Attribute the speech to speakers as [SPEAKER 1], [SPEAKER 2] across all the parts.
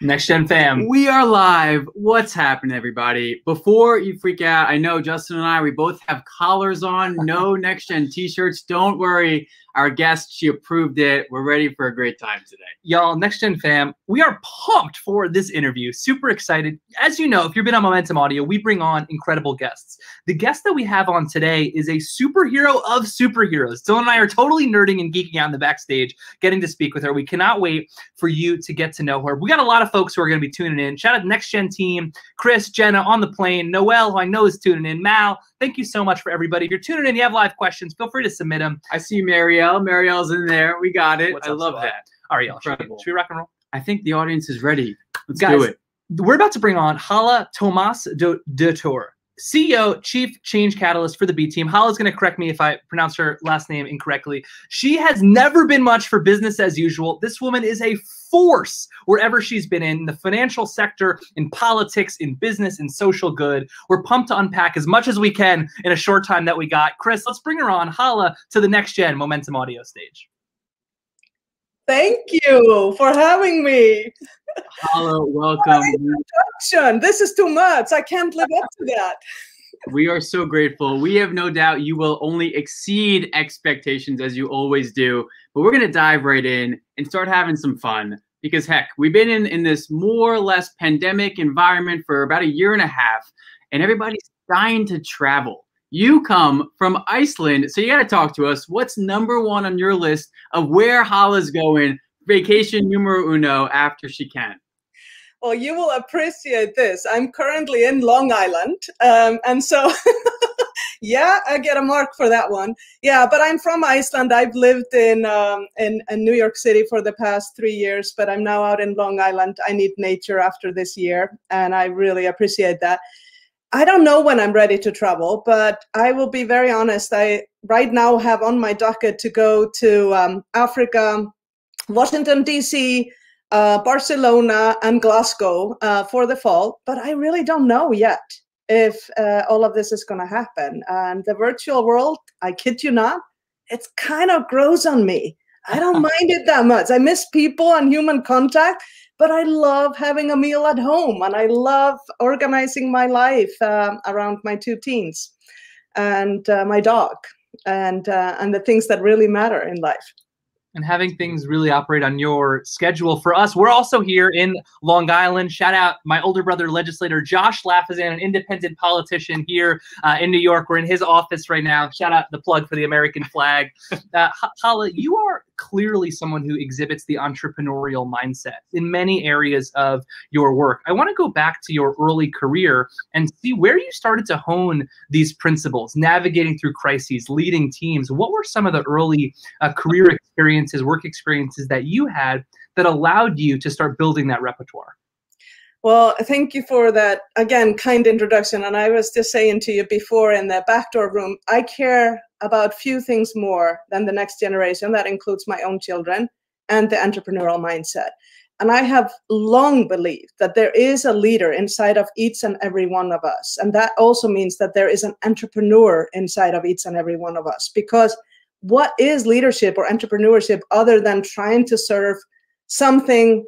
[SPEAKER 1] Next Gen fam.
[SPEAKER 2] We are live. What's happening, everybody? Before you freak out, I know Justin and I, we both have collars on, no Next Gen t-shirts. Don't worry. Our guest, she approved it. We're ready for a great time today.
[SPEAKER 1] Y'all, Next Gen fam, we are pumped for this interview. Super excited. As you know, if you've been on Momentum Audio, we bring on incredible guests. The guest that we have on today is a superhero of superheroes. Dylan and I are totally nerding and geeking out in the backstage, getting to speak with her. We cannot wait for you to get to know her. We got a lot of folks who are going to be tuning in. Shout out to the Next Gen team, Chris, Jenna on the plane, Noel, who I know is tuning in, Mal. Thank you so much for everybody. If you're tuning in, you have live questions, feel free to submit them.
[SPEAKER 2] I see Marielle. Marielle's in there. We got it.
[SPEAKER 1] What's
[SPEAKER 2] I
[SPEAKER 1] up,
[SPEAKER 2] love
[SPEAKER 1] Swag?
[SPEAKER 2] that.
[SPEAKER 1] All right, y'all. Should we rock and roll?
[SPEAKER 2] I think the audience is ready. Let's
[SPEAKER 1] Guys,
[SPEAKER 2] do it.
[SPEAKER 1] We're about to bring on Hala Tomas de Tor, CEO, Chief Change Catalyst for the B Team. Hala's going to correct me if I pronounce her last name incorrectly. She has never been much for business as usual. This woman is a force wherever she's been in the financial sector, in politics, in business, in social good. We're pumped to unpack as much as we can in a short time that we got. Chris, let's bring her on, Hala, to the Next Gen Momentum Audio stage.
[SPEAKER 3] Thank you for having me.
[SPEAKER 2] Hala, welcome.
[SPEAKER 3] This is too much. I can't live up to that.
[SPEAKER 2] We are so grateful. We have no doubt you will only exceed expectations as you always do. But we're going to dive right in and start having some fun because, heck, we've been in this more or less pandemic environment for about a year and a half, and everybody's dying to travel. You come from Iceland, so you got to talk to us. What's number one on your list of where Hala's going, vacation numero uno, after she can?
[SPEAKER 3] Well, you will appreciate this. I'm currently in Long Island, and so, yeah, I get a mark for that one. Yeah, but I'm from Iceland. I've lived in New York City for the past 3 years, but I'm now out in Long Island. I need nature after this year, and I really appreciate that. I don't know when I'm ready to travel, but I will be very honest. I right now have on my docket to go to Africa, Washington, D.C., Barcelona, and Glasgow for the fall, but I really don't know yet if all of this is going to happen. And the virtual world, I kid you not, it kind of grows on me. I don't mind it that much. I miss people and human contact, but I love having a meal at home, and I love organizing my life around my 2 teens and my dog and the things that really matter in life.
[SPEAKER 1] And having things really operate on your schedule. For us, we're also here in Long Island. Shout out my older brother, legislator Josh Lafazan, an independent politician here in New York. We're in his office right now. Shout out the plug for the American flag. Hala, you are clearly someone who exhibits the entrepreneurial mindset in many areas of your work. I want to go back to your early career and see where you started to hone these principles, navigating through crises, leading teams. What were some of the early career experiences, work experiences that you had that allowed you to start building that repertoire?
[SPEAKER 3] Well, thank you for that, again, kind introduction. And I was just saying to you before in the backdoor room, I care about few things more than the next generation. That includes my own children and the entrepreneurial mindset. And I have long believed that there is a leader inside of each and every one of us. And that also means that there is an entrepreneur inside of each and every one of us. Because what is leadership or entrepreneurship other than trying to serve something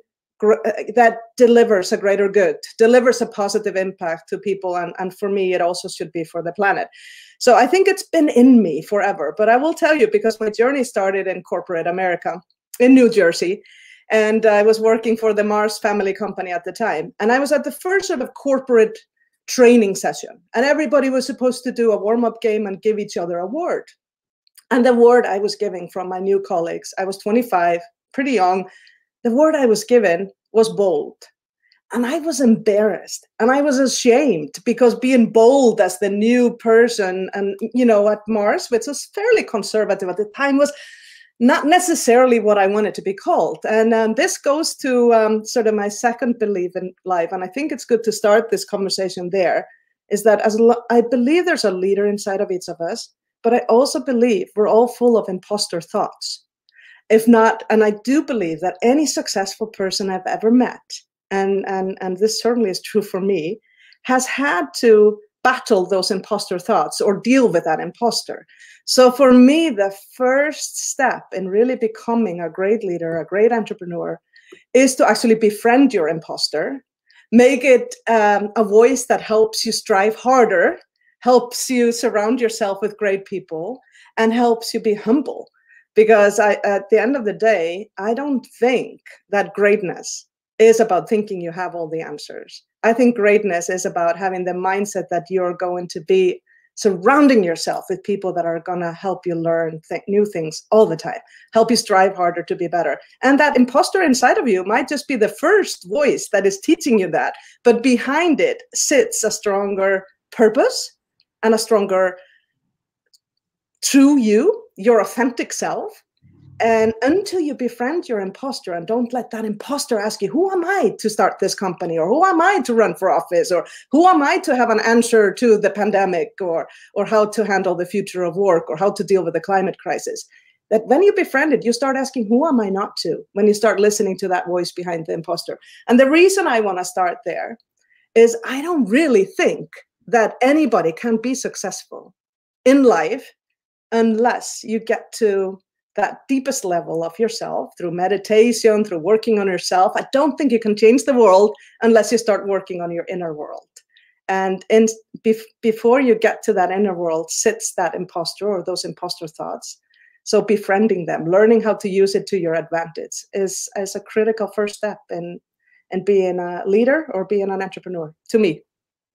[SPEAKER 3] that delivers a greater good, delivers a positive impact to people, and for me, it also should be for the planet. So I think it's been in me forever, but I will tell you, because my journey started in corporate America, in New Jersey, and I was working for the Mars family company at the time, and I was at the first sort of corporate training session, and everybody was supposed to do a warm-up game and give each other a word. And the word I was giving from my new colleagues, I was 25, pretty young, the word I was given was bold. And I was embarrassed and I was ashamed, because being bold as the new person, and, you know, at Mars, which was fairly conservative at the time, was not necessarily what I wanted to be called. And this goes to sort of my second belief in life. And I think it's good to start this conversation there, is that I believe there's a leader inside of each of us, but I also believe we're all full of imposter thoughts. If not, and I do believe that any successful person I've ever met, and this certainly is true for me, has had to battle those imposter thoughts or deal with that imposter. So for me, the first step in really becoming a great leader, a great entrepreneur, is to actually befriend your imposter, make it a voice that helps you strive harder, helps you surround yourself with great people, and helps you be humble. Because at the end of the day, I don't think that greatness is about thinking you have all the answers. I think greatness is about having the mindset that you're going to be surrounding yourself with people that are going to help you learn new things all the time, help you strive harder to be better. And that imposter inside of you might just be the first voice that is teaching you that. But behind it sits a stronger purpose and a stronger true you, your authentic self. And until you befriend your imposter and don't let that imposter ask you, who am I to start this company? Or who am I to run for office? Or who am I to have an answer to the pandemic? Or how to handle the future of work? Or how to deal with the climate crisis? That when you befriend it, you start asking, who am I not to? When you start listening to that voice behind the imposter. And the reason I want to start there is I don't really think that anybody can be successful in life unless you get to that deepest level of yourself through meditation, through working on yourself. I don't think you can change the world unless you start working on your inner world. And before you get to that inner world sits that imposter or those imposter thoughts. So befriending them, learning how to use it to your advantage is a critical first step in being a leader or being an entrepreneur, to me.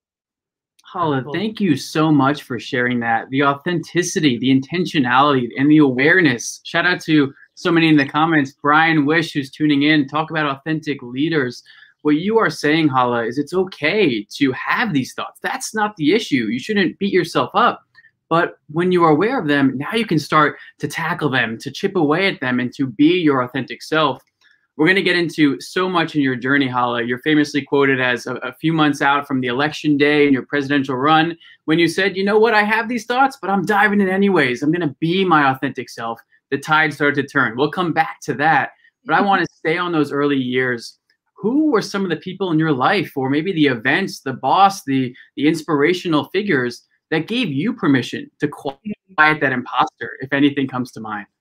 [SPEAKER 2] Hala, thank you so much for sharing that. The authenticity, the intentionality, and the awareness. Shout out to so many in the comments. Brian Wish, who's tuning in, talk about authentic leaders. What you are saying, Hala, is it's okay to have these thoughts. That's not the issue. You shouldn't beat yourself up. But when you are aware of them, now you can start to tackle them, to chip away at them, and to be your authentic self. We're going to get into so much in your journey, Hala. You're famously quoted as a few months out from the election day in your presidential run when you said, you know what, I have these thoughts, but I'm diving in anyways. I'm going to be my authentic self. The tide started to turn. We'll come back to that. But I want to stay on those early years. Who were some of the people in your life, or maybe the events, the boss, the inspirational figures that gave you permission to quiet that imposter, if anything comes to mind?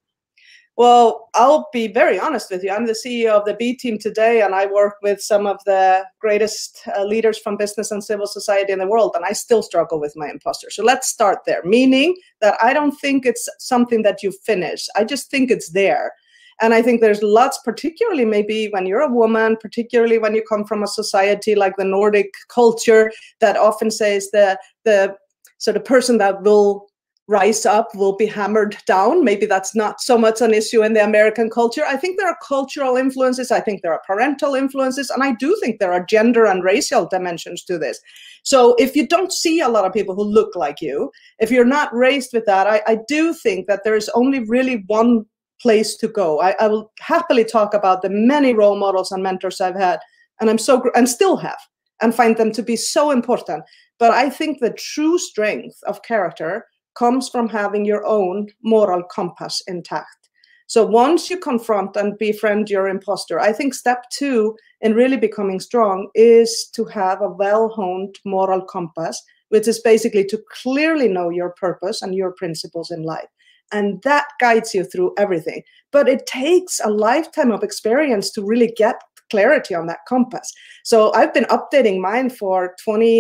[SPEAKER 3] Well, I'll be very honest with you. I'm the CEO of the B Team today, and I work with some of the greatest leaders from business and civil society in the world, and I still struggle with my imposter. So let's start there, meaning that I don't think it's something that you finish. I just think it's there. And I think there's lots, particularly maybe when you're a woman, particularly when you come from a society like the Nordic culture that often says the sort of person that will rise up will be hammered down. Maybe that's not so much an issue in the American culture. I think there are cultural influences. I think there are parental influences. And I do think there are gender and racial dimensions to this. So if you don't see a lot of people who look like you, if you're not raised with that, I do think that there is only really one place to go. I will happily talk about the many role models and mentors I've had, and and still have, and find them to be so important. But I think the true strength of character comes from having your own moral compass intact. So once you confront and befriend your imposter, I think step 2 in really becoming strong is to have a well-honed moral compass, which is basically to clearly know your purpose and your principles in life. And that guides you through everything. But it takes a lifetime of experience to really get clarity on that compass. So I've been updating mine for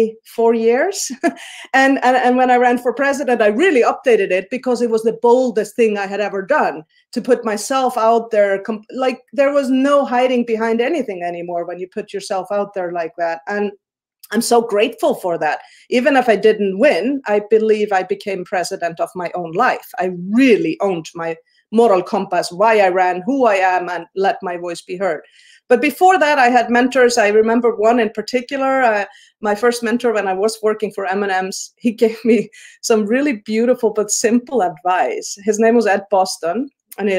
[SPEAKER 3] 24 years. and when I ran for president, I really updated it because it was the boldest thing I had ever done, to put myself out there. Like there was no hiding behind anything anymore when you put yourself out there like that. And I'm so grateful for that. Even if I didn't win, I believe I became president of my own life. I really owned my moral compass, why I ran, who I am, and let my voice be heard. But before that, I had mentors. I remember one in particular, my first mentor when I was working for M&M's. He gave me some really beautiful but simple advice. His name was Ed Boston, and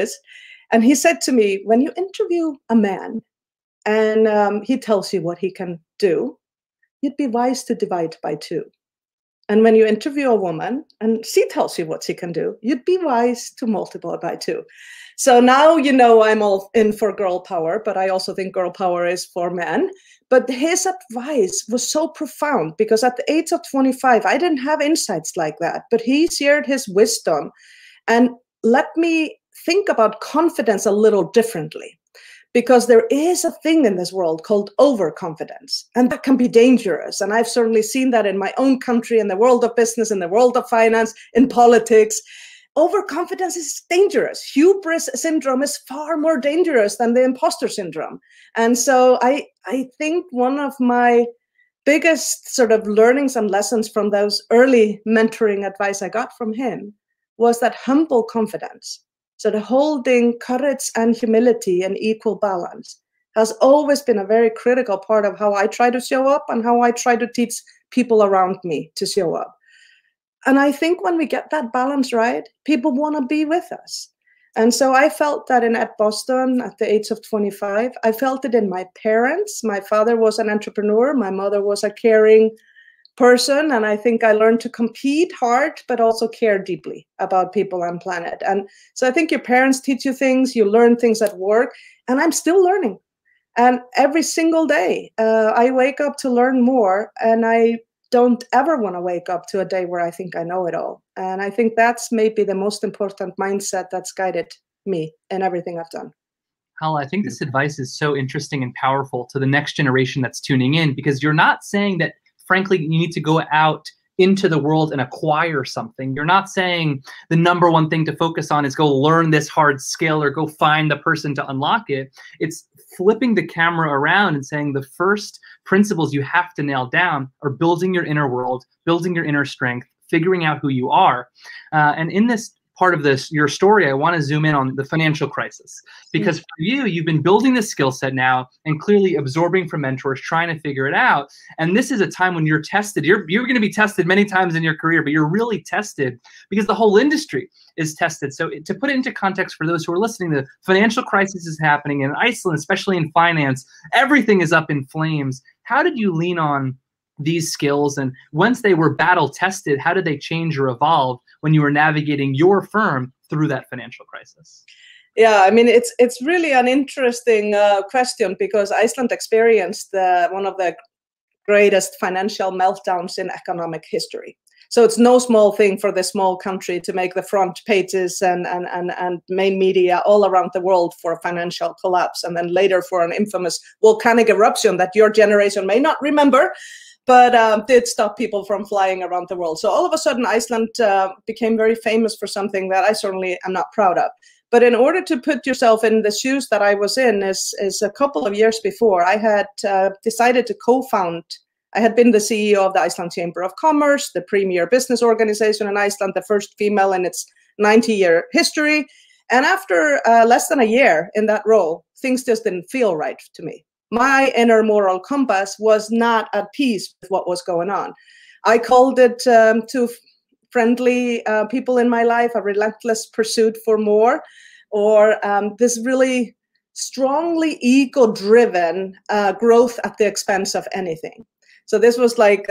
[SPEAKER 3] he said to me, when you interview a man and he tells you what he can do, you'd be wise to divide by 2. And when you interview a woman and she tells you what she can do, you'd be wise to multiply by 2. So now, you know, I'm all in for girl power, but I also think girl power is for men. But his advice was so profound because at the age of 25, I didn't have insights like that. But he shared his wisdom and let me think about confidence a little differently. because there is a thing in this world called overconfidence, and that can be dangerous. And I've certainly seen that in my own country, in the world of business, in the world of finance, in politics. Overconfidence is dangerous. Hubris syndrome is far more dangerous than the imposter syndrome. And so I think one of my biggest sort of learnings and lessons from those early mentoring advice I got from him was that humble confidence. So the holding courage and humility in equal balance has always been a very critical part of how I try to show up and how I try to teach people around me to show up. And I think when we get that balance right, people want to be with us. And so I felt that at Boston at the age of 25. I felt it in my parents. My father was an entrepreneur. My mother was a caring person. And I think I learned to compete hard, but also care deeply about people and planet. And so I think your parents teach you things, you learn things at work, and I'm still learning. And every single day, I wake up to learn more, and I don't ever want to wake up to a day where I think I know it all. And I think that's maybe the most important mindset that's guided me in everything I've done.
[SPEAKER 1] Hala, I think this advice is so interesting and powerful to the next generation that's tuning in, because you're not saying that, frankly, you need to go out into the world and acquire something. You're not saying the number one thing to focus on is go learn this hard skill or go find the person to unlock it. It's flipping the camera around and saying the first principles you have to nail down are building your inner world, building your inner strength, figuring out who you are. And in this part of your story, I want to zoom in on the financial crisis, because for you, you've been building this skill set now and clearly absorbing from mentors, trying to figure it out. And this is a time when you're tested. You're going to be tested many times in your career, but you're really tested because the whole industry is tested. So to put it into context for those who are listening, the financial crisis is happening in Iceland, especially in finance. Everything is up in flames. How did you lean on these skills? And once they were battle tested, how did they change or evolve when you were navigating your firm through that financial crisis?
[SPEAKER 3] Yeah, I mean, it's really an interesting question, because Iceland experienced one of the greatest financial meltdowns in economic history. So it's no small thing for this small country to make the front pages and main media all around the world for a financial collapse, and then later for an infamous volcanic eruption that your generation may not remember, but did stop people from flying around the world. So all of a sudden, Iceland became very famous for something that I certainly am not proud of. But in order to put yourself in the shoes that I was in, is a couple of years before, I had decided to co-found. I had been the CEO of the Iceland Chamber of Commerce, the premier business organization in Iceland, the first female in its 90-year history. And after less than a year in that role, things just didn't feel right to me. My inner moral compass was not at peace with what was going on. I called it to friendly people in my life a relentless pursuit for more, or this really strongly ego-driven growth at the expense of anything. So this was like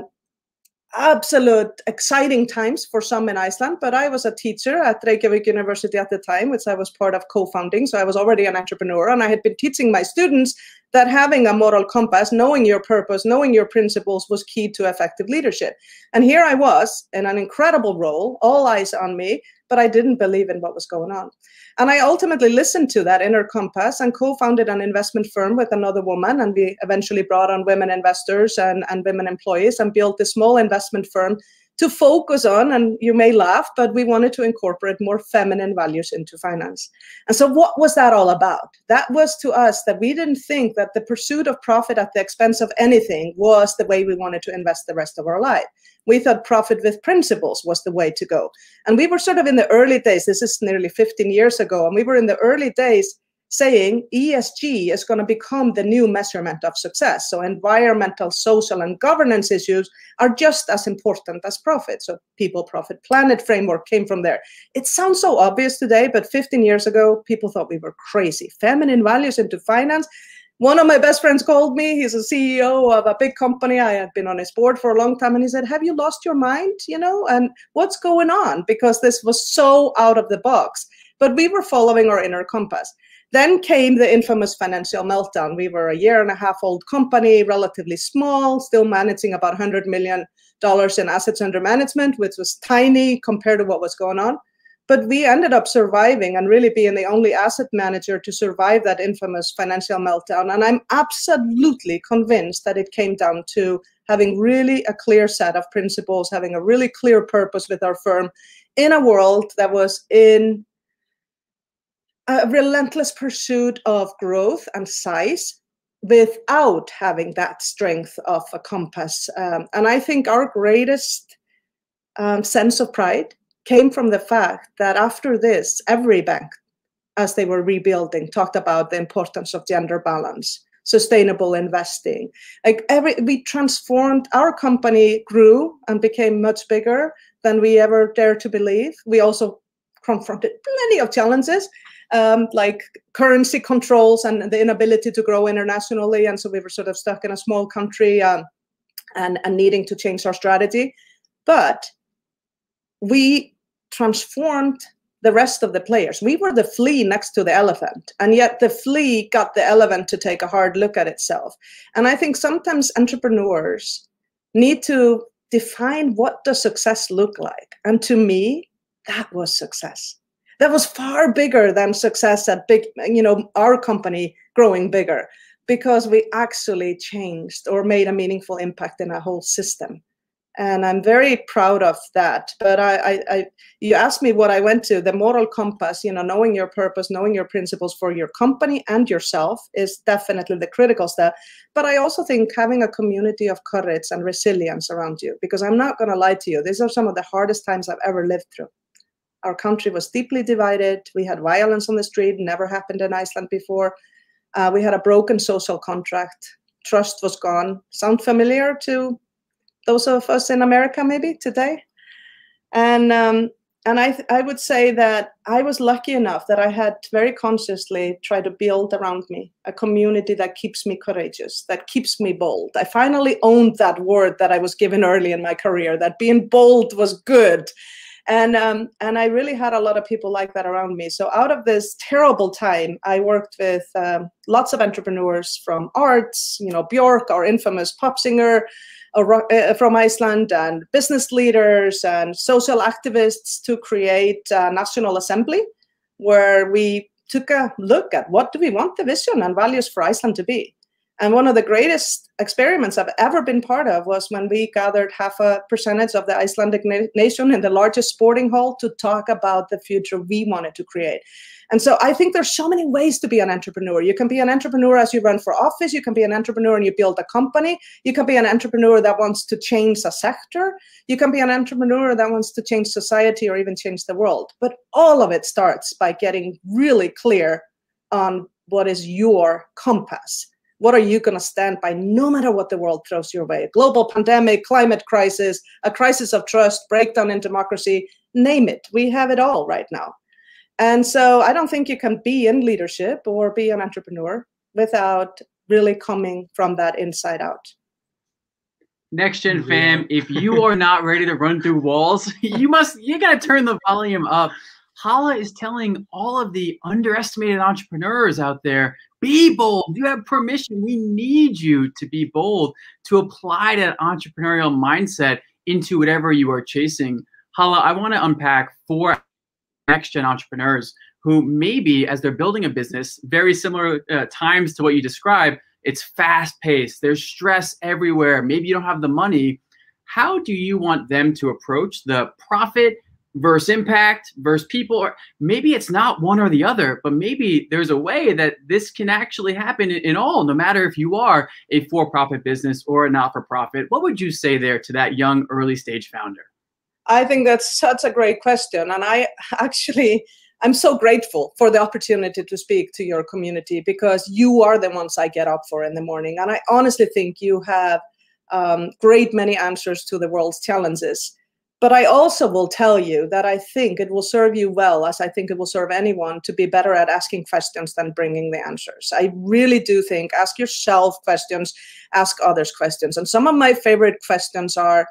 [SPEAKER 3] absolute exciting times for some in Iceland, but I was a teacher at Reykjavík University at the time, which I was part of co-founding. So I was already an entrepreneur, and I had been teaching my students that having a moral compass, knowing your purpose, knowing your principles was key to effective leadership. And here I was in an incredible role, all eyes on me, but I didn't believe in what was going on. And I ultimately listened to that inner compass and co-founded an investment firm with another woman. And we eventually brought on women investors and women employees and built a small investment firm to focus on, and you may laugh, but we wanted to incorporate more feminine values into finance. And so what was that all about? That was to us that we didn't think that the pursuit of profit at the expense of anything was the way we wanted to invest the rest of our life. We thought profit with principles was the way to go. And we were sort of in the early days, this is nearly 15 years ago, and we were in the early days saying ESG is going to become the new measurement of success. So environmental, social, and governance issues are just as important as profit. So People, Profit, Planet framework came from there. It sounds so obvious today, but 15 years ago, people thought we were crazy. Feminine values into finance. One of my best friends called me. He's a CEO of a big company. I had been on his board for a long time. And he said, have you lost your mind? You know, and what's going on? Because this was so out of the box. But we were following our inner compass. Then came the infamous financial meltdown. We were a 1.5-year-old company, relatively small, still managing about $100 million in assets under management, which was tiny compared to what was going on. But we ended up surviving and really being the only asset manager to survive that infamous financial meltdown. And I'm absolutely convinced that it came down to having really a clear set of principles, having a really clear purpose with our firm in a world that was in a relentless pursuit of growth and size without having that strength of a compass. And I think our greatest sense of pride came from the fact that after this, every bank, as they were rebuilding, talked about the importance of gender balance, sustainable investing. We transformed, our company grew and became much bigger than we ever dared to believe. We also confronted plenty of challenges, like currency controls and the inability to grow internationally. And so we were sort of stuck in a small country and needing to change our strategy. But we transformed the rest of the players. We were the flea next to the elephant, and yet the flea got the elephant to take a hard look at itself. And I think sometimes entrepreneurs need to define what does success look like. And to me, that was success. That was far bigger than success at big, our company growing bigger, because we actually changed or made a meaningful impact in a whole system. And I'm very proud of that. But you asked me what I went to, the moral compass, knowing your purpose, knowing your principles for your company and yourself is definitely the critical step. But I also think having a community of courage and resilience around you, because I'm not going to lie to you, these are some of the hardest times I've ever lived through. Our country was deeply divided. We had violence on the street, never happened in Iceland before. We had a broken social contract. Trust was gone. Sound familiar to those of us in America maybe today? And I would say that I was lucky enough that I had very consciously tried to build around me a community that keeps me courageous, that keeps me bold. I finally owned that word that I was given early in my career, that being bold was good. And I really had a lot of people like that around me. So out of this terrible time, I worked with lots of entrepreneurs from arts, Björk, our infamous pop singer from Iceland, and business leaders and social activists to create a National Assembly, where we took a look at what do we want the vision and values for Iceland to be. And one of the greatest experiments I've ever been part of was when we gathered 0.5% of the Icelandic nation in the largest sporting hall to talk about the future we wanted to create. And so I think there's so many ways to be an entrepreneur. You can be an entrepreneur as you run for office. You can be an entrepreneur and you build a company. You can be an entrepreneur that wants to change a sector. You can be an entrepreneur that wants to change society or even change the world. But all of it starts by getting really clear on what is your compass. What are you going to stand by no matter what the world throws your way? A global pandemic, climate crisis, a crisis of trust, breakdown in democracy, name it. We have it all right now. And so I don't think you can be in leadership or be an entrepreneur without really coming from that inside out.
[SPEAKER 2] Next Gen fam, if you are not ready to run through walls, you got to turn the volume up. Hala is telling all of the underestimated entrepreneurs out there, be bold. You have permission. We need you to be bold, to apply that entrepreneurial mindset into whatever you are chasing. Hala, I want to unpack 4 next-gen entrepreneurs who maybe, as they're building a business, very similar times to what you described, it's fast-paced. There's stress everywhere. Maybe you don't have the money. How do you want them to approach the profit versus impact versus people? Or maybe it's not one or the other, but maybe there's a way that this can actually happen in all, no matter if you are a for-profit business or a not-for-profit. What would you say there to that young early-stage founder?
[SPEAKER 3] I think that's such a great question. And I'm so grateful for the opportunity to speak to your community, because you are the ones I get up for in the morning. And I honestly think you have great many answers to the world's challenges. But I also will tell you that I think it will serve you well, as I think it will serve anyone, to be better at asking questions than bringing the answers. I really do think, ask yourself questions, ask others questions. And some of my favorite questions are,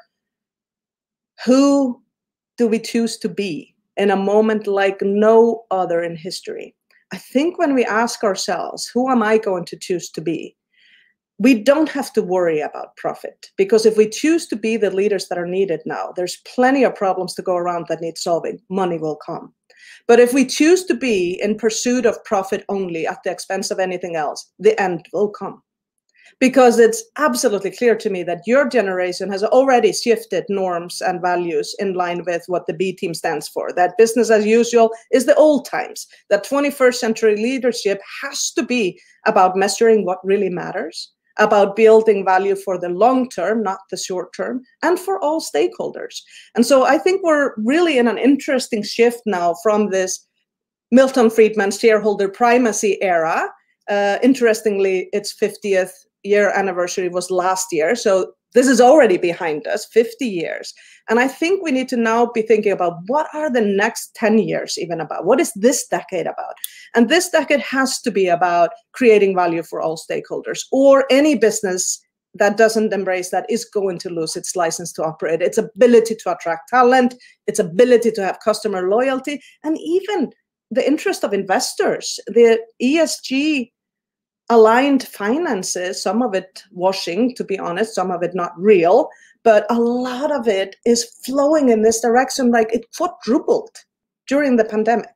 [SPEAKER 3] who do we choose to be in a moment like no other in history? I think when we ask ourselves, who am I going to choose to be? we don't have to worry about profit, because if we choose to be the leaders that are needed now, there's plenty of problems to go around that need solving. Money will come. But if we choose to be in pursuit of profit only at the expense of anything else, the end will come. Because it's absolutely clear to me that your generation has already shifted norms and values in line with what the B team stands for. That business as usual is the old times. That 21st century leadership has to be about measuring what really matters, about building value for the long term, not the short term, and for all stakeholders. And so I think we're really in an interesting shift now from this Milton Friedman shareholder primacy era. Interestingly, its 50th year anniversary was last year. So this is already behind us, 50 years. And I think we need to now be thinking about what are the next 10 years even about? What is this decade about? And this decade has to be about creating value for all stakeholders, or any business that doesn't embrace that is going to lose its license to operate, its ability to attract talent, its ability to have customer loyalty, and even the interest of investors. The ESG aligned finances, some of it washing, to be honest, some of it not real, but a lot of it is flowing in this direction, like it quadrupled during the pandemic.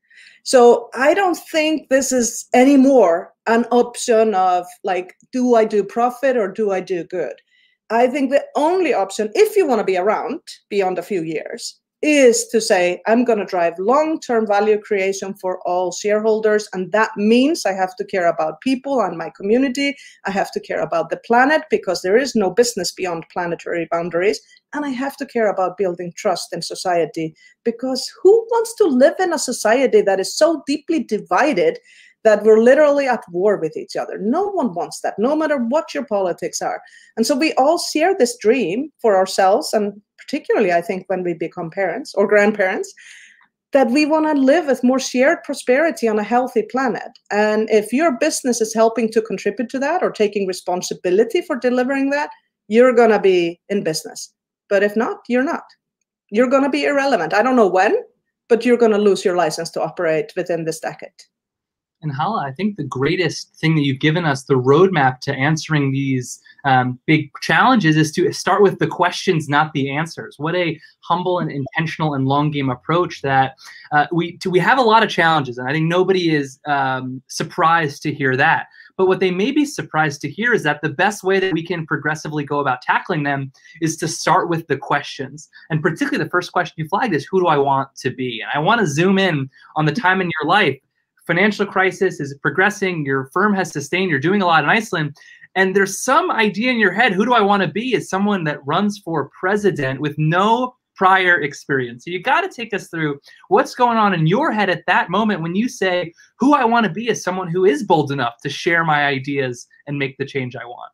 [SPEAKER 3] So I don't think this is anymore an option of like, do I do profit or do I do good? I think the only option, if you want to be around beyond a few years, is to say, I'm going to drive long-term value creation for all shareholders. And that means I have to care about people and my community. I have to care about the planet, because there is no business beyond planetary boundaries. And I have to care about building trust in society, because who wants to live in a society that is so deeply divided that we're literally at war with each other? No one wants that, no matter what your politics are. And so we all share this dream for ourselves, and particularly, I think, when we become parents or grandparents, that we want to live with more shared prosperity on a healthy planet. And if your business is helping to contribute to that or taking responsibility for delivering that, you're going to be in business. But if not, you're not. You're going to be irrelevant. I don't know when, but you're going to lose your license to operate within this decade.
[SPEAKER 1] And Hala, I think the greatest thing that you've given us, the roadmap to answering these big challenges, is to start with the questions, not the answers. What a humble and intentional and long game approach that we have a lot of challenges. And I think nobody is surprised to hear that. But what they may be surprised to hear is that the best way that we can progressively go about tackling them is to start with the questions. And particularly the first question you flagged is, who do I want to be? And I want to zoom in on the time in your life. Financial crisis is progressing, your firm has sustained, you're doing a lot in Iceland, and there's some idea in your head, who do I want to be, as someone that runs for president with no prior experience. So you got to take us through what's going on in your head at that moment when you say, who I want to be as someone who is bold enough to share my ideas and make the change I want.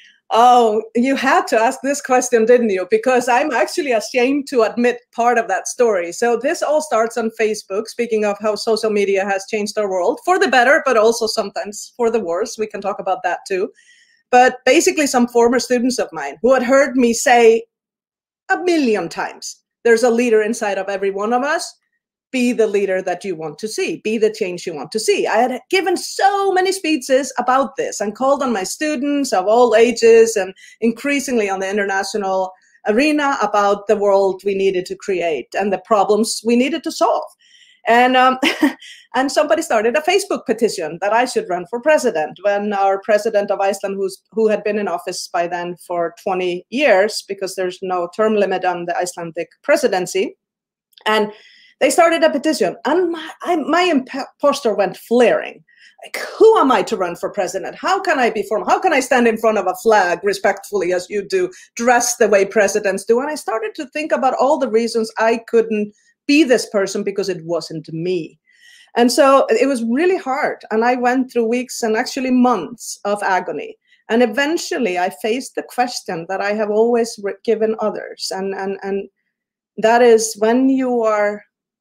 [SPEAKER 3] Oh, you had to ask this question, didn't you? Because I'm actually ashamed to admit part of that story. So this all starts on Facebook, speaking of how social media has changed our world for the better, but also sometimes for the worse. We can talk about that too. But basically some former students of mine who had heard me say a million times, there's a leader inside of every one of us. Be the leader that you want to see. Be the change you want to see. I had given so many speeches about this and called on my students of all ages and increasingly on the international arena about the world we needed to create and the problems we needed to solve. And and somebody started a Facebook petition that I should run for president, when our president of Iceland, who had been in office by then for 20 years, because there's no term limit on the Icelandic presidency. And they started a petition, and my imposter went flaring. Like, who am I to run for president? How can I be formal? How can I stand in front of a flag respectfully as you do, dress the way presidents do? And I started to think about all the reasons I couldn't be this person because it wasn't me. And so it was really hard. And I went through weeks and actually months of agony. And eventually I faced the question that I have always given others. And that is, when you are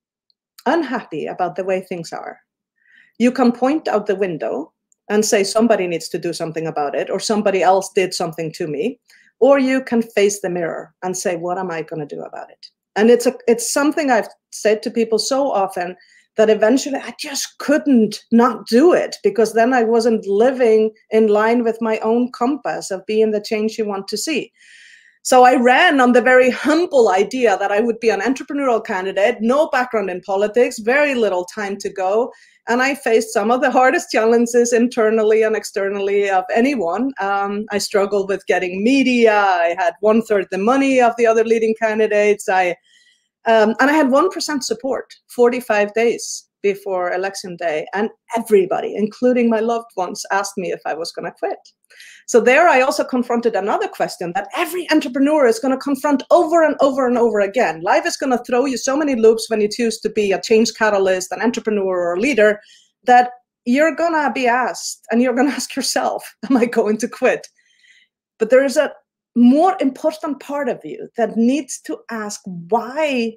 [SPEAKER 3] unhappy about the way things are, you can point out the window and say somebody needs to do something about it, or somebody else did something to me, or you can face the mirror and say, what am I going to do about it? And it's something I've said to people so often, that eventually I just couldn't not do it, because then I wasn't living in line with my own compass of being the change you want to see. So I ran on the very humble idea that I would be an entrepreneurial candidate, no background in politics, very little time to go. And I faced some of the hardest challenges internally and externally of anyone. I struggled with getting media. I had 1/3 the money of the other leading candidates. And I had 1% support 45 days before election day. And everybody, including my loved ones, asked me if I was going to quit. So there I also confronted another question that every entrepreneur is going to confront over and over and over again. Life is going to throw you so many loops when you choose to be a change catalyst, an entrepreneur, or a leader, that you're going to be asked, and you're going to ask yourself, am I going to quit? But there is a more important part of you that needs to ask why.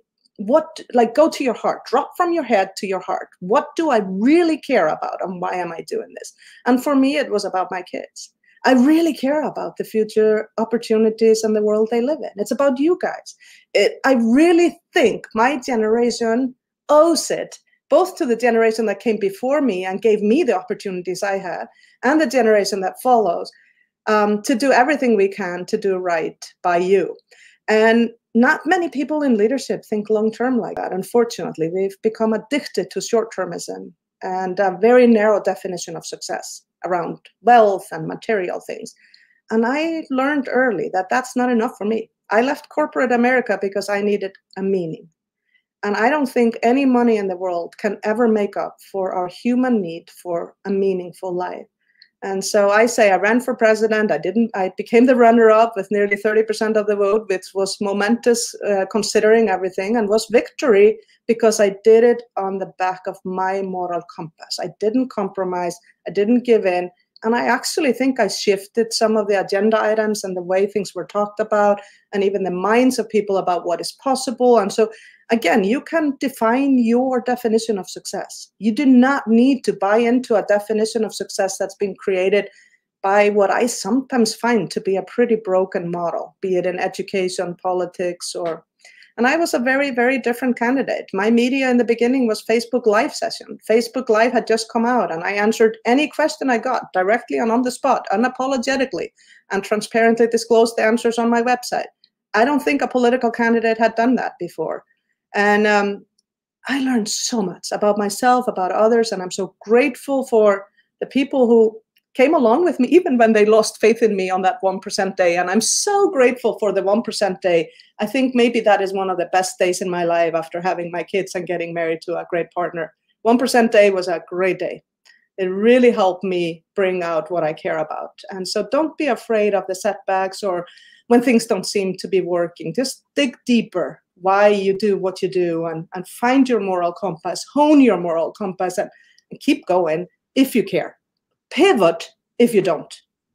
[SPEAKER 3] Go to your heart, drop from your head to your heart. What do I really care about, and why am I doing this? And for me, it was about my kids. I really care about the future opportunities and the world they live in. It's about you guys. I really think my generation owes it both to the generation that came before me and gave me the opportunities I had, and the generation that follows, to do everything we can to do right by you. And not many people in leadership think long-term like that. Unfortunately, we've become addicted to short-termism and a very narrow definition of success around wealth and material things. And I learned early that that's not enough for me. I left corporate America because I needed a meaning. And I don't think any money in the world can ever make up for our human need for a meaningful life. And so I say I ran for president. I became the runner-up with nearly 30% of the vote, which was momentous considering everything, and was victory because I did it on the back of my moral compass. I didn't compromise. I didn't give in. And I actually think I shifted some of the agenda items and the way things were talked about, and even the minds of people about what is possible. And so, again, you can define your definition of success. You do not need to buy into a definition of success that's been created by what I sometimes find to be a pretty broken model, be it in education, politics, or... And I was a very, very different candidate. My media in the beginning was Facebook Live session. Facebook Live had just come out, and I answered any question I got directly and on the spot, unapologetically, and transparently disclosed the answers on my website. I don't think a political candidate had done that before. And I learned so much about myself, about others, and I'm so grateful for the people who came along with me, even when they lost faith in me on that 1% day. And I'm so grateful for the 1% day. I think maybe that is one of the best days in my life after having my kids and getting married to a great partner. 1% day was a great day. It really helped me bring out what I care about. And so don't be afraid of the setbacks or when things don't seem to be working. Just dig deeper why you do what you do, and find your moral compass, hone your moral compass, and keep going if you care. Pivot if you don't.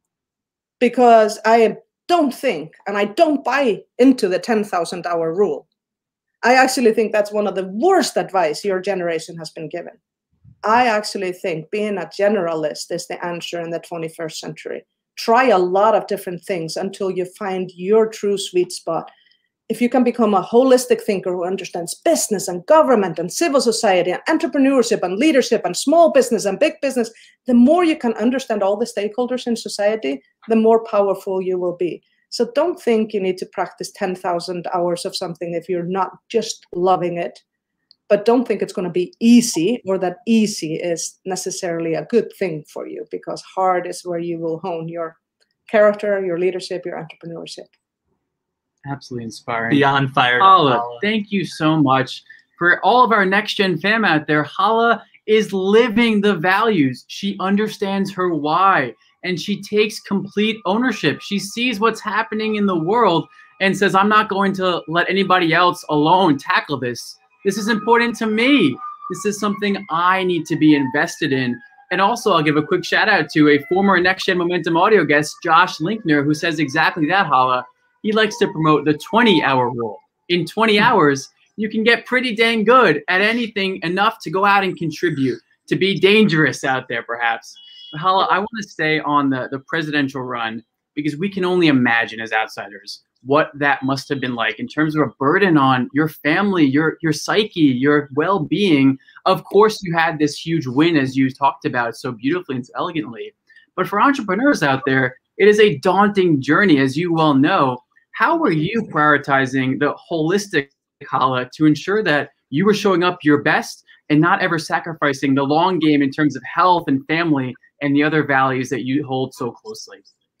[SPEAKER 3] Because I don't think, and I don't buy into the 10,000 hour rule. I actually think that's one of the worst advice your generation has been given. I actually think being a generalist is the answer in the 21st century. Try a lot of different things until you find your true sweet spot. If you can become a holistic thinker who understands business and government and civil society and entrepreneurship and leadership and small business and big business, the more you can understand all the stakeholders in society, the more powerful you will be. So don't think you need to practice 10,000 hours of something if you're not just loving it. But don't think it's going to be easy, or that easy is necessarily a good thing for you, because hard is where you will hone your character, your leadership, your entrepreneurship.
[SPEAKER 2] Absolutely inspiring.
[SPEAKER 1] Beyond fired.
[SPEAKER 2] Hala, thank you so much. For all of our next gen fam out there, Hala is living the values. She understands her why, and she takes complete ownership. She sees what's happening in the world and says, I'm not going to let anybody else alone tackle this. This is important to me. This is something I need to be invested in. And also, I'll give a quick shout out to a former Next Gen Momentum audio guest, Josh Linkner, who says exactly that, Hala. He likes to promote the 20-hour rule. In 20 hours, you can get pretty dang good at anything enough to go out and contribute, to be dangerous out there, perhaps. But Hala, I want to stay on the presidential run, because we can only imagine as outsiders what that must have been like in terms of a burden on your family, your psyche, your well-being. Of course, you had this huge win, as you talked about so beautifully and so elegantly. But for entrepreneurs out there, it is a daunting journey, as you well know. How were you prioritizing the holistic Hala to ensure that you were showing up your best and not ever sacrificing the long game in terms of health and family and the other values that you hold so closely?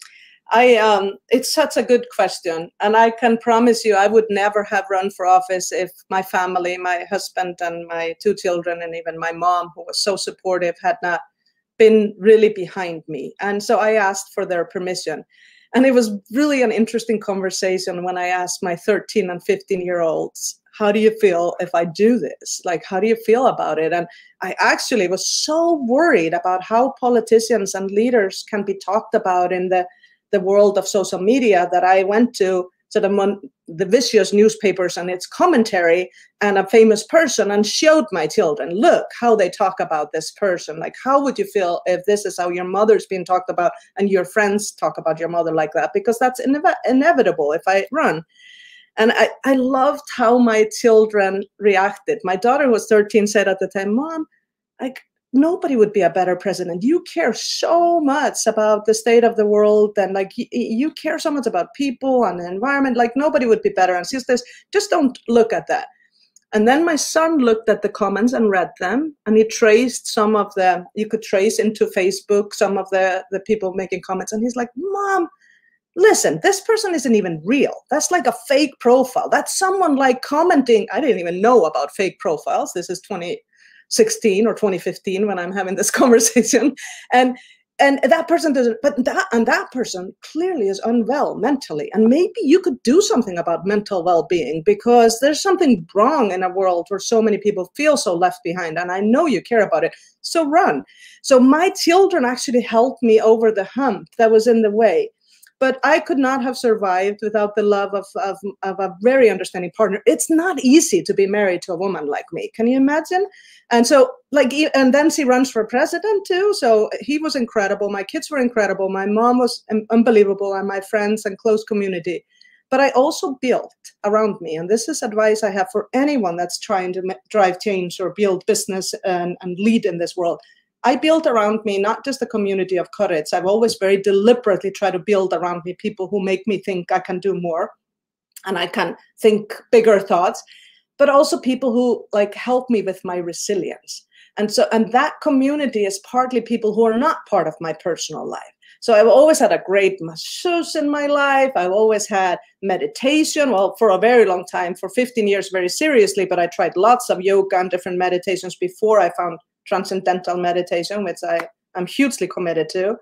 [SPEAKER 3] It's such a good question. And I can promise you, I would never have run for office if my family, my husband and my 2 children, and even my mom, who was so supportive, had not been really behind me. And so I asked for their permission. And it was really an interesting conversation when I asked my 13 and 15-year-olds, how do you feel if I do this? Like, how do you feel about it? And I actually was so worried about how politicians and leaders can be talked about in the world of social media that I went to the vicious newspapers and its commentary and a famous person and showed my children, look how they talk about this person. Like, how would you feel if this is how your mother's being talked about and your friends talk about your mother like that? Because that's inevitable if I run. And I loved how my children reacted. My daughter, who was 13, said at the time, Mom, like, nobody would be a better president. You care so much about the state of the world, and like you care so much about people and the environment. Like, nobody would be better. And she says, just don't look at that. And then my son looked at the comments and read them, and he traced some of the, you could trace into Facebook some of the people making comments, and he's like, Mom, listen, this person isn't even real. That's like a fake profile. That's someone like commenting. I didn't even know about fake profiles. This is 2016 or 2015 when I'm having this conversation, and that person doesn't, but that person clearly is unwell mentally, and maybe you could do something about mental well-being, because there's something wrong in a world where so many people feel so left behind, and I know you care about it, so run. So my children actually helped me over the hump that was in the way. But I could not have survived without the love of a very understanding partner. It's not easy to be married to a woman like me. Can you imagine? And so, like, and then she runs for president too. So he was incredible. My kids were incredible. My mom was unbelievable, and my friends and close community. But I also built around me, and this is advice I have for anyone that's trying to drive change or build business and lead in this world. I built around me not just a community of courage. I've always very deliberately tried to build around me people who make me think I can do more and I can think bigger thoughts, but also people who like help me with my resilience. And that community is partly people who are not part of my personal life. So I've always had a great masseuse in my life. I've always had meditation, well, for a very long time, for 15 years, very seriously, but I tried lots of yoga and different meditations before I found transcendental meditation, which I'm hugely committed to,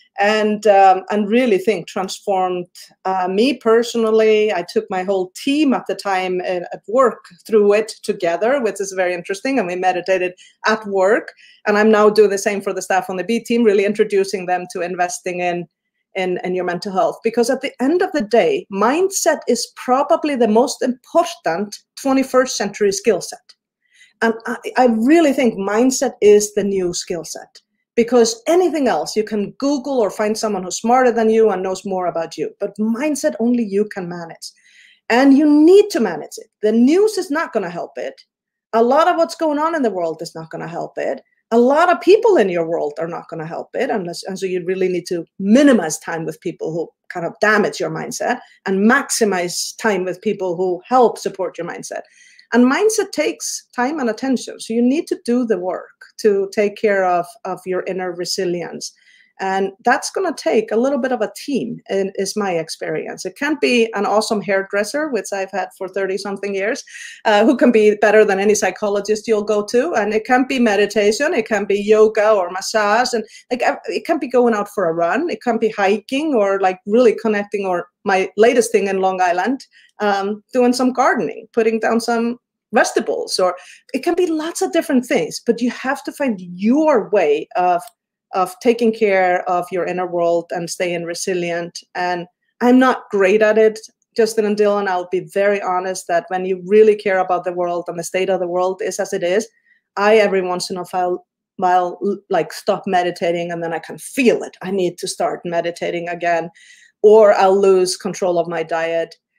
[SPEAKER 3] and really think transformed me personally. I took my whole team at the time at work through it together, which is very interesting, and we meditated at work. And I'm now doing the same for the staff on the B team, really introducing them to investing in your mental health, because at the end of the day, mindset is probably the most important 21st century skill set. And I really think mindset is the new skill set, because anything else you can Google or find someone who's smarter than you and knows more about you. But mindset only you can manage. And you need to manage it. The news is not going to help it. A lot of what's going on in the world is not going to help it. A lot of people in your world are not going to help it. And so you really need to minimize time with people who kind of damage your mindset and maximize time with people who help support your mindset. And mindset takes time and attention. So you need to do the work to take care of your inner resilience. And that's going to take a little bit of a team, is my experience. It can't be an awesome hairdresser, which I've had for 30-something years, who can be better than any psychologist you'll go to. And it can't be meditation. It can be yoga or massage. And like it can be going out for a run. It can be hiking or like really connecting, or my latest thing in Long Island, doing some gardening, putting down some vegetables, or it can be lots of different things. But you have to find your way of taking care of your inner world and staying resilient. And I'm not great at it, Justin and Dylan. I'll be very honest that when you really care about the world and the state of the world is as it is, I every once in a while like stop meditating, and then I can feel it. I need to start meditating again, or I'll lose control of my diet.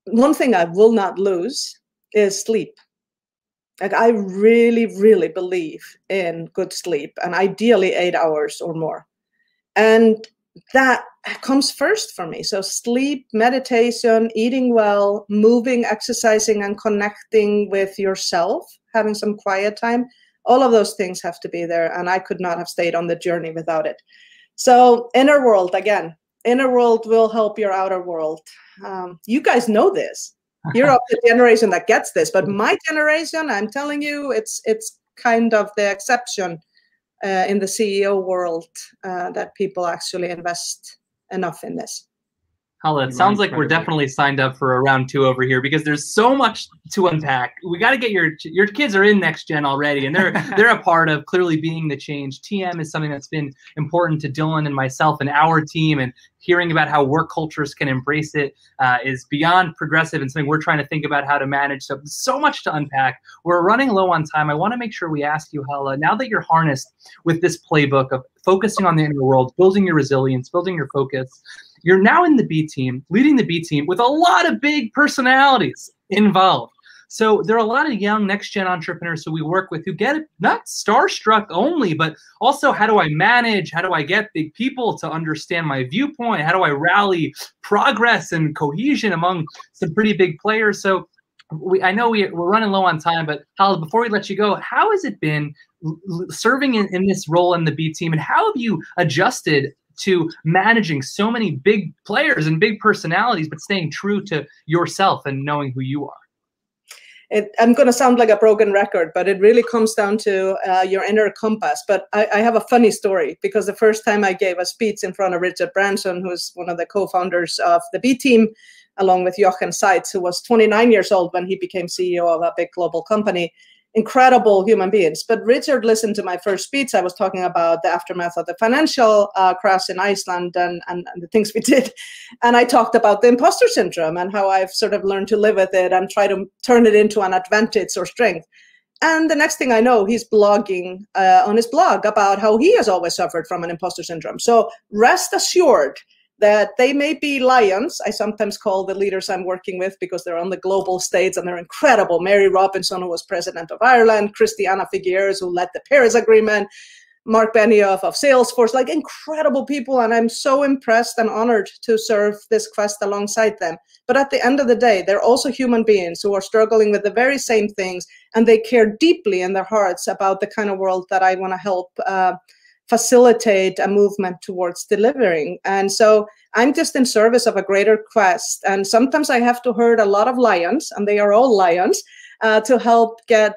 [SPEAKER 3] one thing I will not lose is sleep. Like, I really, really believe in good sleep, and ideally 8 hours or more. And that comes first for me. So sleep, meditation, eating well, moving, exercising, and connecting with yourself, having some quiet time, all of those things have to be there. And I could not have stayed on the journey without it. So inner world, again, inner world will help your outer world. You guys know this. You're of the generation that gets this, but my generation, I'm telling you, it's kind of the exception in the CEO world that people actually invest enough in this.
[SPEAKER 1] Hala, it sounds like we're definitely signed up for a round 2 over here, because there's so much to unpack. We got to get your kids are in next gen already, and they're a part of clearly being the change. TM is something that's been important to Dylan and myself and our team, and hearing about how work cultures can embrace it is beyond progressive and something we're trying to think about how to manage. So much to unpack. We're running low on time. I want to make sure we ask you, Hala, now that you're harnessed with this playbook of focusing on the inner world, building your resilience, building your focus, you're now in the B team, leading the B team with a lot of big personalities involved. So there are a lot of young next-gen entrepreneurs who we work with who get not starstruck only, but also, how do I manage? How do I get big people to understand my viewpoint? How do I rally progress and cohesion among some pretty big players? So I know we're running low on time, but Hala, before we let you go, how has it been serving in this role in the B team, and how have you adjusted to managing so many big players and big personalities, but staying true to yourself and knowing who you are?
[SPEAKER 3] I'm going to sound like a broken record, but it really comes down to your inner compass. But I have a funny story, because the first time I gave a speech in front of Richard Branson, who's one of the co-founders of the B team, along with Jochen Seitz, who was 29 years old when he became CEO of a big global company. Incredible human beings. But Richard listened to my first speech. I was talking about the aftermath of the financial crash in Iceland and the things we did. And I talked about the imposter syndrome and how I've sort of learned to live with it and try to turn it into an advantage or strength. And the next thing I know, he's blogging on his blog about how he has always suffered from an imposter syndrome. So rest assured that they may be lions. I sometimes call the leaders I'm working with, because they're on the global stage and they're incredible. Mary Robinson, who was president of Ireland, Christiana Figueres, who led the Paris Agreement, Mark Benioff of Salesforce, like incredible people. And I'm so impressed and honored to serve this quest alongside them. But at the end of the day, they're also human beings who are struggling with the very same things, and they care deeply in their hearts about the kind of world that I want to help facilitate a movement towards delivering. And so I'm just in service of a greater quest. And sometimes I have to herd a lot of lions, and they are all lions, to help get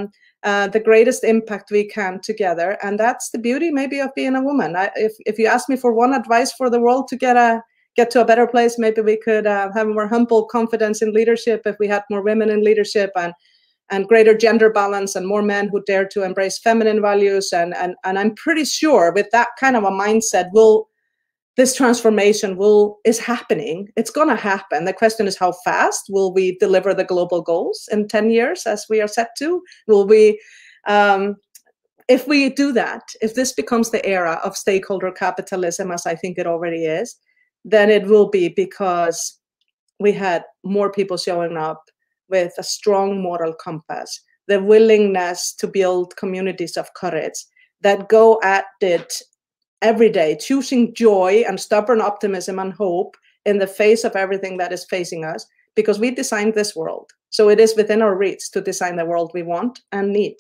[SPEAKER 3] the greatest impact we can together. And that's the beauty maybe of being a woman. If you ask me for one advice for the world to get to a better place, maybe we could have more humble confidence in leadership if we had more women in leadership, and greater gender balance, and more men who dare to embrace feminine values. And I'm pretty sure with that kind of a mindset, this transformation is happening. It's going to happen. The question is, how fast will we deliver the global goals in 10 years as we are set to? Will we, if we do that, if this becomes the era of stakeholder capitalism, as I think it already is, then it will be because we had more people showing up with a strong moral compass, the willingness to build communities of courage that go at it every day, choosing joy and stubborn optimism and hope in the face of everything that is facing us, because we designed this world. So it is within our reach to design the world we want and need.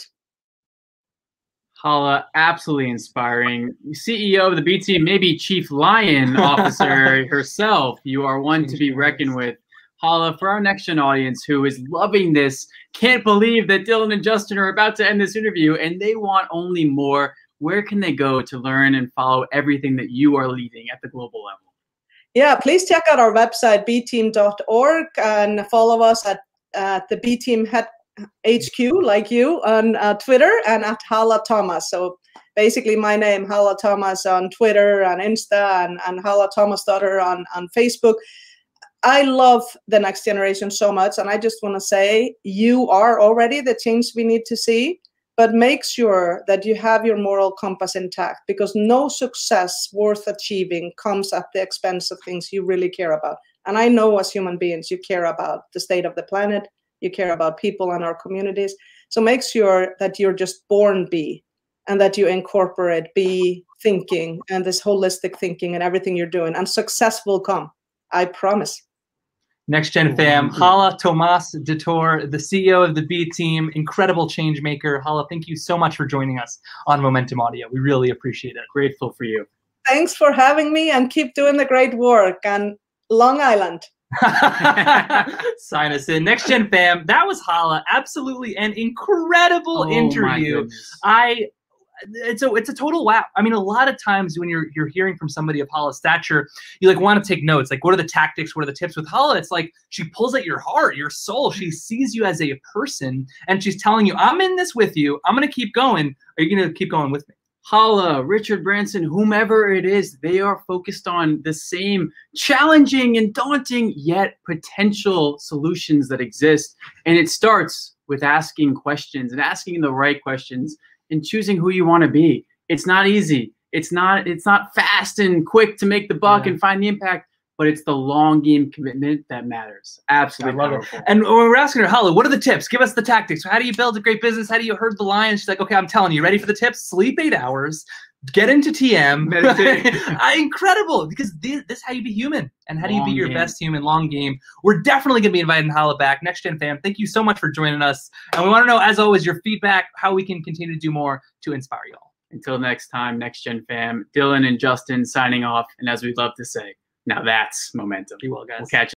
[SPEAKER 2] Hala, absolutely inspiring. CEO of the B team, maybe Chief Lion Officer herself. You are one to be reckoned with. Hala, for our next gen audience who is loving this, can't believe that Dylan and Justin are about to end this interview, and they want only more, where can they go to learn and follow everything that you are leading at the global level?
[SPEAKER 3] Yeah, please check out our website, bteam.org, and follow us at the BTeam HQ, like you, on Twitter, and at Hala Thomas. So basically my name, Hala Thomas, on Twitter and Insta, and Hala Thomas daughter on Facebook. I love the next generation so much, and I just want to say, you are already the change we need to see, but make sure that you have your moral compass intact, because no success worth achieving comes at the expense of things you really care about. And I know as human beings, you care about the state of the planet, you care about people and our communities. So make sure that you're just born B, and that you incorporate B thinking and this holistic thinking and everything you're doing, and success will come. I promise.
[SPEAKER 1] Next Gen fam, Hala Tomas Detour, the CEO of the B team, incredible change maker. Hala, thank you so much for joining us on Momentum Audio. We really appreciate it.
[SPEAKER 2] Grateful for you.
[SPEAKER 3] Thanks for having me, and keep doing the great work. And Long Island.
[SPEAKER 1] Sign us in. Next Gen fam, that was Hala. Absolutely an incredible interview. It's a total wow. I mean, a lot of times when you're hearing from somebody of Hala's stature, you like want to take notes. Like, what are the tactics? What are the tips? With Hala, it's like she pulls at your heart, your soul. She sees you as a person, and she's telling you, I'm in this with you. I'm going to keep going. Are you going to keep going with me?
[SPEAKER 2] Hala, Richard Branson, whomever it is, they are focused on the same challenging and daunting yet potential solutions that exist. And it starts with asking questions, and asking the right questions, and choosing who you want to be. It's not easy. It's not fast and quick to make the buck and find the impact, but it's the long game commitment that matters. Absolutely.
[SPEAKER 1] I love it. And when we're asking her, Hala, what are the tips? Give us the tactics. How do you build a great business? How do you herd the lion? She's like, okay, I'm telling you, ready for the tips? Sleep 8 hours, get into TM. Incredible, because this is how you be human, and how do you be your best human. Long game. We're definitely going to be inviting Hala back. Next Gen fam, thank you so much for joining us. And we want to know, as always, your feedback, how we can continue to do more to inspire y'all.
[SPEAKER 2] Until next time, Next Gen fam, Dylan and Justin signing off. And as we love to say, now that's momentum.
[SPEAKER 1] Be well, guys.
[SPEAKER 2] We'll catch you.